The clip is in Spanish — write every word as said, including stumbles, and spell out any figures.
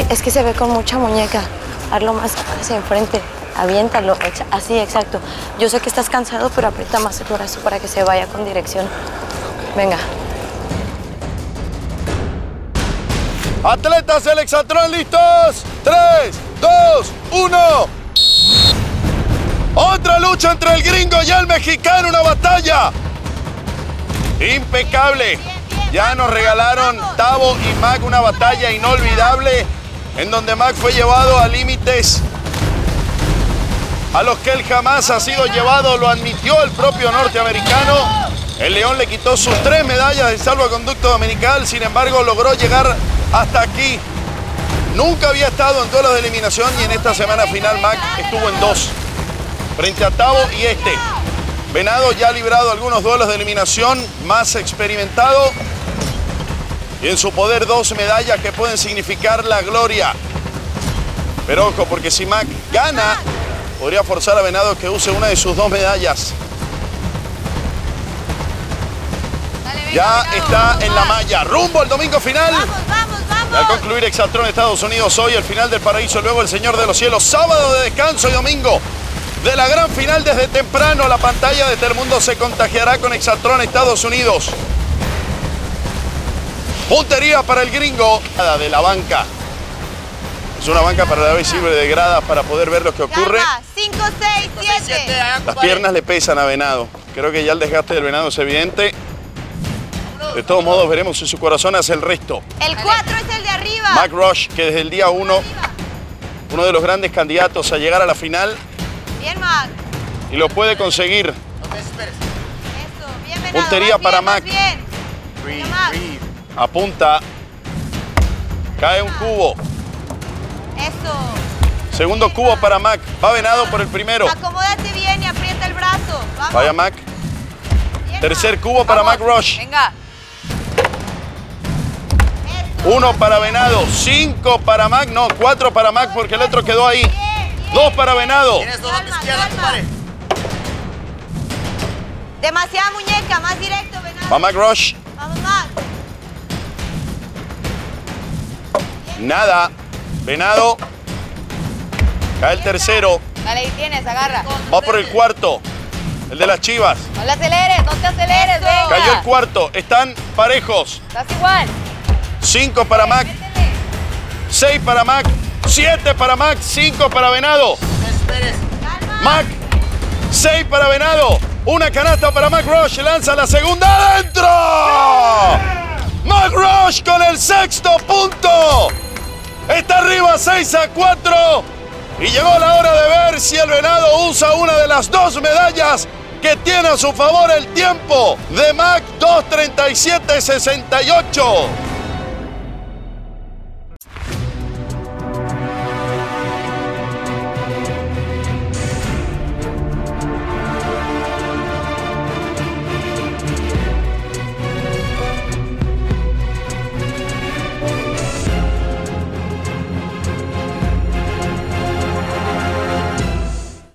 Es que se ve con mucha muñeca. Hazlo más hacia enfrente. Aviéntalo. Así, exacto. Yo sé que estás cansado, pero aprieta más el brazo para que se vaya con dirección. Venga. Atletas del Exaltron, ¿listos? tres, dos, uno. Otra lucha entre el gringo y el mexicano, una batalla impecable. Ya nos regalaron Tavo y Mac una batalla inolvidable en donde Mac fue llevado a límites a los que él jamás ha sido llevado, lo admitió el propio norteamericano. El León le quitó sus tres medallas de salvoconducto dominical, sin embargo logró llegar hasta aquí. Nunca había estado en duelos de eliminación y en esta semana final Mac estuvo en dos, frente a Tavo y este. Venado ya ha librado algunos duelos de eliminación, más experimentado. Y en su poder dos medallas que pueden significar la gloria. Pero ojo, porque si Mac gana, podría forzar a Venado que use una de sus dos medallas. Ya está en la malla, rumbo al domingo final. Vamos, vamos, vamos. Al concluir Exaltron Estados Unidos hoy, el final del paraíso, luego el Señor de los Cielos, sábado de descanso y domingo de la gran final desde temprano. La pantalla de Telemundo se contagiará con Exaltron Estados Unidos. Puntería para el gringo de la banca. Es una banca para la vez sirve de gradas para poder ver lo que ocurre. cinco, seis, siete. Las piernas le pesan a Venado. Creo que ya el desgaste del Venado es evidente. De todos modos, veremos si su corazón hace el resto. El cuatro es el de arriba. Mac Rush, que desde el día uno, uno de los grandes candidatos a llegar a la final. Bien, Mac. Y lo puede conseguir. Eso, bien, Venado. Puntería Más para bien, más Mac. bien. Venga, Mac. Apunta. Cae un cubo. Eso. Segundo cubo para Mac. Va Venado por el primero. Acomódate bien y aprieta el brazo. Vamos. Vaya Mac. Bien, Tercer Mac. cubo para Vamos. Mac Rush. Venga. Uno para Venado. Cinco para Mac. No, cuatro para Mac porque el otro quedó ahí. Bien, bien. Dos para Venado. Tienes dos a tu Calma, izquierda, calma. compadre. Demasiada muñeca, más directo, Venado. Va Mac Rush. Vamos, Mac. Nada. Venado. Cae el tercero. Dale, ahí tienes, agarra. Va por el cuarto. El de las Chivas. No le aceleres, no te aceleres, Eso. venga. Cayó el cuarto. Están parejos. Estás igual. Cinco para Mac. Métele. Seis para Mac. Siete para Mac. Cinco para Venado. No esperes. Mac. Seis para Venado. Una canasta para Mac Rush. Lanza la segunda. ¡Adentro! Mac Rush con el sexto punto. Está arriba seis a cuatro. Y llegó la hora de ver si el Venado usa una de las dos medallas que tiene a su favor el tiempo de Mac. Dos treinta y siete sesenta y ocho.